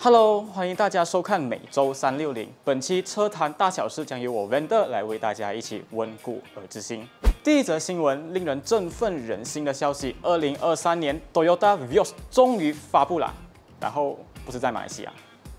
Hello，欢迎大家收看每周360。本期车坛大小事将由我 Vander 来为大家一起温故而知新。第一则新闻，令人振奋人心的消息：2023年 Toyota Vios 终于发布了，然后不是在马来西亚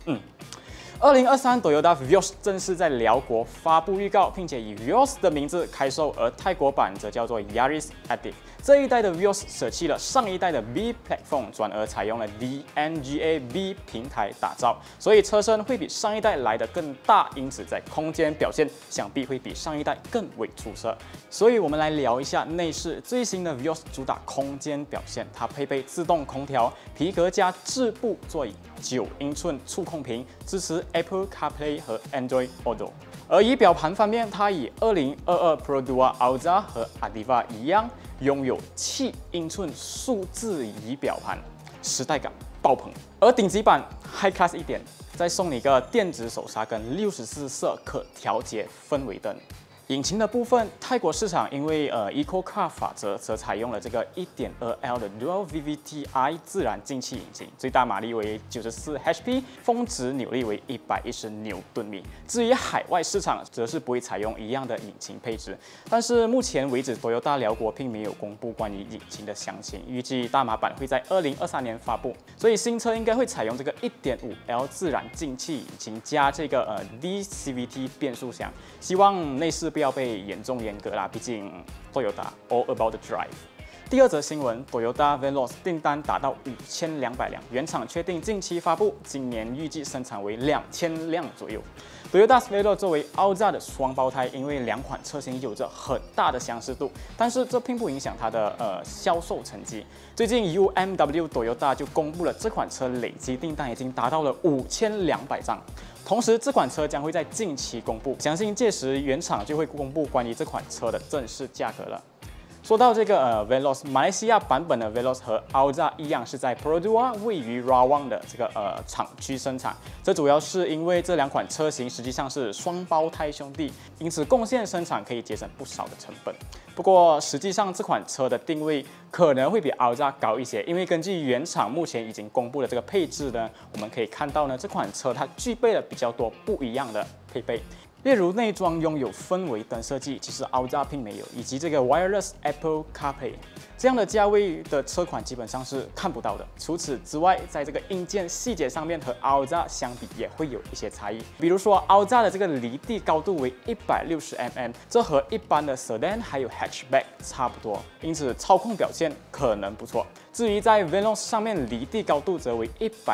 ，2023 Toyota Vios 正式在辽国发布预告，并且以 Vios 的名字开售，而泰国版则叫做 Yaris Active。这一代的 Vios 舍弃了上一代的 B Platform， 转而采用了 DNGA B 平台打造，所以车身会比上一代来得更大，因此在空间表现想必会比上一代更为出色。所以我们来聊一下内饰。最新的 Vios 主打空间表现，它配备自动空调、皮革加织布座椅、9英寸触控屏，支持 Apple CarPlay 和 Android Auto。而仪表盘方面，它以2022 Pro Duo Alza 和 Adiva 一样，拥有7英寸数字仪表盘，时代感爆棚。而顶级版 High Class 一点，再送你一个电子手刹跟64色可调节氛围灯。引擎的部分，泰国市场因为Eco Car 法则，则采用了这个 1.2L 的 Dual VVT-i 自然进气引擎，最大马力为94 HP， 峰值扭力为110牛顿米。至于海外市场，则是不会采用一样的引擎配置。但是目前为止，Toyota辽国并没有公布关于引擎的详情，预计大马版会在2023年发布，所以新车应该会采用这个 1.5L 自然进气引擎加这个DCVT 变速箱，希望内饰不要被严重阉割啦，毕竟 Toyota all about the drive。第二则新闻 ，Toyota Veloz 订单达到5200辆，原厂确定近期发布，今年预计生产为2000辆左右。Toyota Veloz 作为 Alza 的双胞胎，因为两款车型有着很大的相似度，但是这并不影响它的销售成绩。最近 UMW Toyota 就公布了这款车累计订单已经达到了5200张。同时，这款车将会在近期公布，相信届时原厂就会公布关于这款车的正式价格了。说到这个Veloz， 马来西亚版本的 Veloz 和 Alza 一样是在 Perodua 位于 Rawang 的这个厂区生产，这主要是因为这两款车型实际上是双胞胎兄弟，因此贡献生产可以节省不少的成本。不过实际上这款车的定位可能会比 Alza 高一些，因为根据原厂目前已经公布的这个配置呢，我们可以看到呢，这款车它具备了比较多不一样的配备。例如内装拥有氛围灯设计，其实 Alza 并没有，以及这个 Wireless Apple CarPlay 这样的价位的车款基本上是看不到的。除此之外，在这个硬件细节上面和 Alza 相比也会有一些差异。比如说 Alza 的这个离地高度为160mm， 这和一般的 Sedan 还有 Hatchback 差不多，因此操控表现可能不错。至于在 Veloz 上面离地高度则为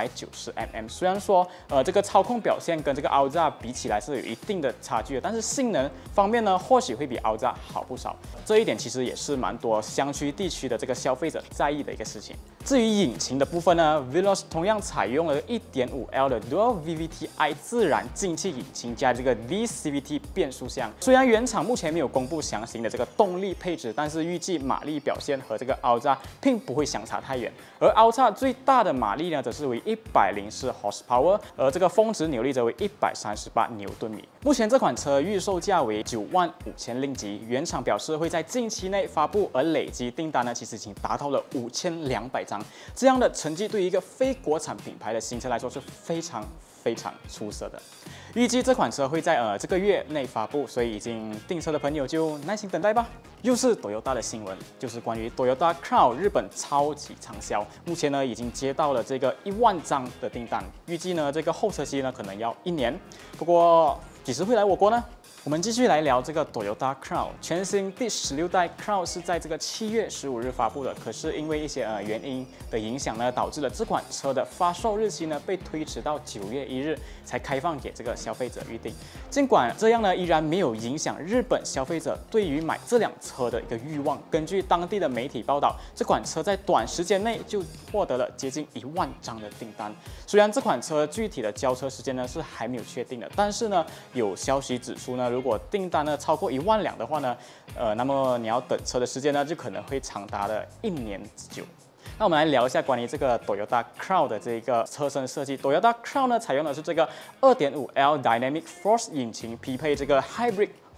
190mm， 虽然说这个操控表现跟这个 Alza 比起来是有一定的差距的，但是性能方面呢，或许会比 Alza 好不少。这一点其实也是蛮多乡区地区的这个消费者在意的一个事情。至于引擎的部分呢 ，Veloz 同样采用了 1.5L 的 Dual VVT-i 自然进气引擎加这个 DCVT 变速箱。虽然原厂目前没有公布详细的这个动力配置，但是预计马力表现和这个 Alza 并不会相差太远。而 Alza 最大的马力呢，则是为104 horsepower， 而这个峰值扭力则为138牛顿米。目前这款车预售价为95000令吉，原厂表示会在近期内发布，而累积订单呢，其实已经达到了5200张。这样的成绩对于一个非国产品牌的新车来说是非常出色的。预计这款车会在这个月内发布，所以已经订车的朋友就耐心等待吧。又是 Toyota 的新闻，就是关于 Toyota Crown 日本超级畅销，目前呢已经接到了这个10000张的订单，预计呢这个后车期呢可能要1年。不过几时会来我国呢？我们继续来聊这个 Toyota Crown， 全新第16代 Crown 是在这个7月15日发布的，可是因为一些原因的影响呢，导致了这款车的发售日期呢被推迟到9月1日才开放给这个消费者预定。尽管这样呢，依然没有影响日本消费者对于买这辆车的一个欲望。根据当地的媒体报道，这款车在短时间内就获得了接近10000张的订单。虽然这款车具体的交车时间呢是还没有确定的，但是呢，有消息指出呢，如果订单呢超过10000辆的话呢，那么你要等车的时间呢就可能会长达了1年之久。那我们来聊一下关于这个 Toyota Crown 的这个车身设计。Toyota Crown 呢采用的是这个 2.5L Dynamic Force 引擎，匹配这个 Hybrid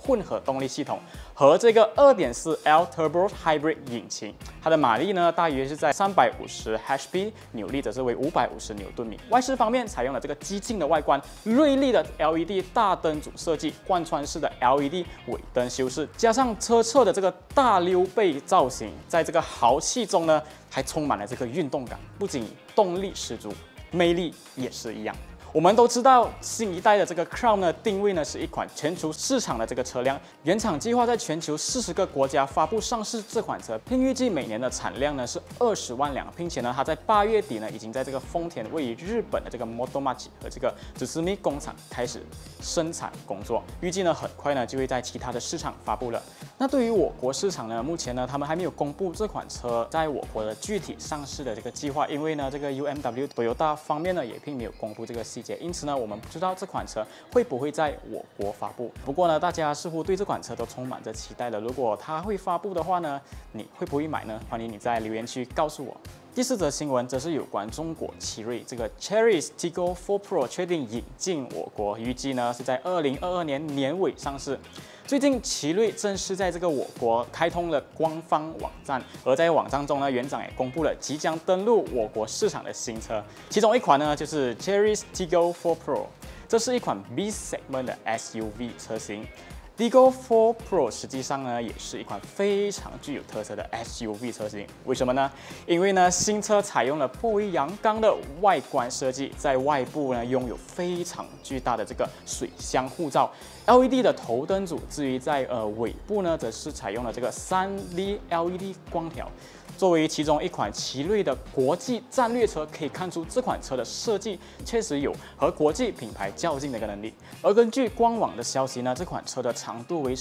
混合动力系统和这个 2.4L Turbo Hybrid 引擎，它的马力呢大约是在350 HP， 扭力则是为550牛顿米。外饰方面采用了这个激进的外观，锐利的 LED 大灯组设计，贯穿式的 LED 尾灯修饰，加上车侧的这个大溜背造型，在这个豪气中呢还充满了这个运动感，不仅动力十足，魅力也是一样。我们都知道，新一代的这个 Crown 呢，定位呢是一款全球市场的这个车辆。原厂计划在全球40个国家发布上市这款车，并预计每年的产量呢是20万辆，并且呢，它在8月底呢已经在这个丰田位于日本的这个 Motomachi 和这个 Tsumi 工厂开始生产工作，预计呢很快呢就会在其他的市场发布了。那对于我国市场呢，目前呢他们还没有公布这款车在我国的具体上市的这个计划，因为呢这个 UMW Toyota 方面呢也并没有公布这个细节。因此呢，我们不知道这款车会不会在我国发布。不过呢，大家似乎对这款车都充满着期待了。如果它会发布的话呢，你会不会买呢？欢迎你在留言区告诉我。第4则新闻则是有关中国奇瑞这个 Chery Tiggo 4 Pro 确定引进我国，预计呢是在2022年年尾上市。最近，奇瑞正式在这个我国开通了官方网站，而在网站中呢，园长也公布了即将登陆我国市场的新车，其中一款呢就是 Chery Tiggo 4 Pro， 这是一款 B segment 的 SUV 车型。Tiggo 4 Pro 实际上呢，也是一款非常具有特色的 SUV 车型。为什么呢？因为呢，新车采用了颇为阳刚的外观设计，在外部呢拥有非常巨大的这个水箱护罩 ，LED 的头灯组。至于在尾部呢，则是采用了这个3D LED 光条。作为其中一款奇瑞的国际战略车，可以看出这款车的设计确实有和国际品牌较劲的一个能力。而根据官网的消息呢，这款车的长度为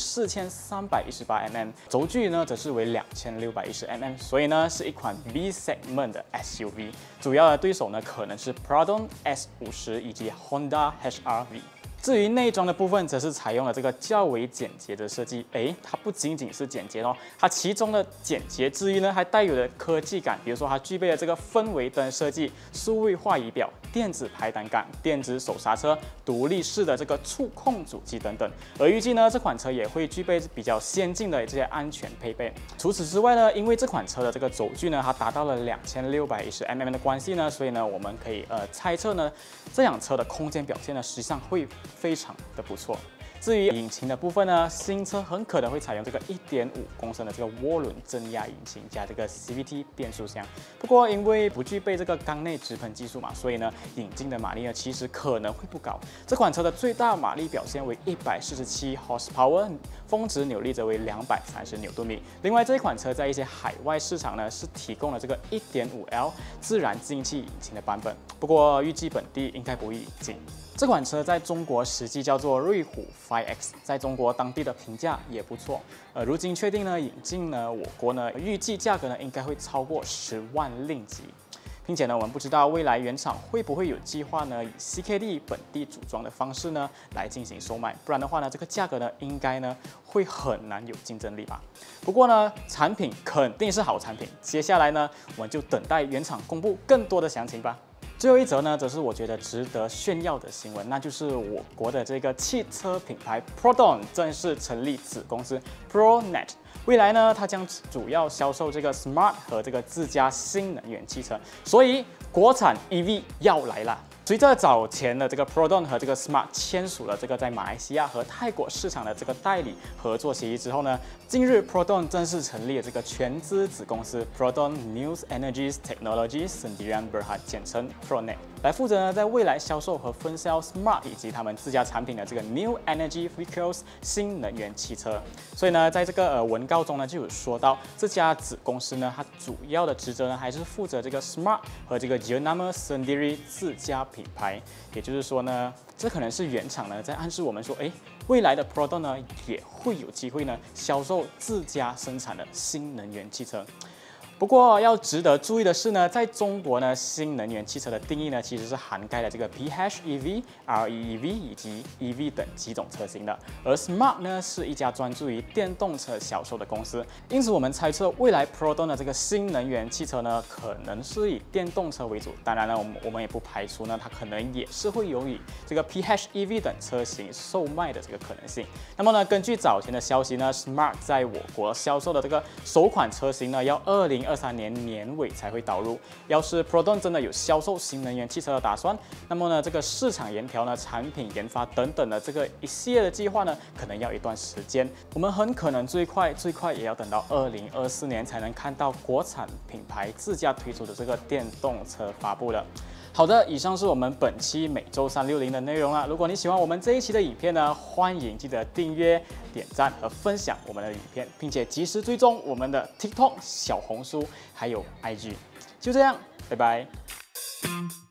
4318mm， 轴距呢则是为2610mm， 所以呢是一款 B segment 的 SUV。主要的对手呢可能是 Proton S50以及 Honda HR-V。至于内装的部分，则是采用了这个较为简洁的设计。它不仅仅是简洁哦，它其中的简洁之余呢，还带有了科技感。比如说，它具备了这个氛围灯设计、数位化仪表、电子排挡杆、电子手刹车、独立式的这个触控主机等等。而预计呢，这款车也会具备比较先进的这些安全配备。除此之外呢，因为这款车的这个轴距呢，它达到了2610mm的关系呢，所以呢，我们可以猜测呢，这辆车的空间表现呢，实际上会非常的不错。至于引擎的部分呢，新车很可能会采用这个1.5公升的这个涡轮增压引擎加这个 CVT 变速箱。不过因为不具备这个缸内直喷技术嘛，所以呢引进的马力呢其实可能会不高。这款车的最大马力表现为147 horsepower， 峰值扭力则为230牛顿米。另外这一款车在一些海外市场呢是提供了这个 1.5L 自然进气引擎的版本，不过预计本地应该不会引进。这款车在中国实际叫做瑞虎 5X， 在中国当地的评价也不错。如今确定呢引进呢我国呢，预计价格呢应该会超过10万令吉，并且呢我们不知道未来原厂会不会有计划呢以 CKD 本地组装的方式呢来进行售卖，不然的话呢这个价格呢应该呢会很难有竞争力吧。不过呢产品肯定是好产品，接下来呢我们就等待原厂公布更多的详情吧。最后一则呢，则是我觉得值得炫耀的新闻，那就是我国的这个汽车品牌 Proton 正式成立子公司 ProNet。未来呢，它将主要销售这个 Smart 和这个自家新能源汽车，所以国产 EV 要来了。随着早前的这个 Proton 和这个 Smart 签署了这个在马来西亚和泰国市场的这个代理合作协议之后呢，近日 Proton 正式成立了这个全资子公司 Proton New Energies Technology Sdn Bhd， 简称 ProNet， 来负责呢在未来销售和分销 Smart 以及他们自家产品的这个 New Energy Vehicles 新能源汽车。所以呢，在这个文告中呢就有说到，这家子公司呢，它主要的职责呢还是负责这个 Smart 和这个 Jenama Sendiri 自家品牌。也就是说呢，这可能是原厂呢在暗示我们说，未来的 Proton 呢也会有机会呢销售自家生产的新能源汽车。不不过要值得注意的是呢，在中国呢，新能源汽车的定义呢，其实是涵盖了这个 PHEV、REEV 以及 EV 等几种车型的。而 Smart 呢，是一家专注于电动车销售的公司，因此我们猜测未来 Proton 的这个新能源汽车呢，可能是以电动车为主。当然呢，我们也不排除呢，它可能也是会有以这个 PHEV 等车型售卖的这个可能性。那么呢，根据早前的消息呢 ，Smart 在我国销售的这个首款车型呢，要2023年年尾才会导入。要是 Proton 真的有销售新能源汽车的打算，那么呢，这个市场研调呢、产品研发等等的这个一系列的计划呢，可能要一段时间。我们很可能最快也要等到2024年才能看到国产品牌自家推出的这个电动车发布了。好的，以上是我们本期每周360的内容了。如果你喜欢我们这一期的影片呢，欢迎记得订阅、点赞和分享我们的影片，并且及时追踪我们的 TikTok、小红书还有 IG。就这样，拜拜。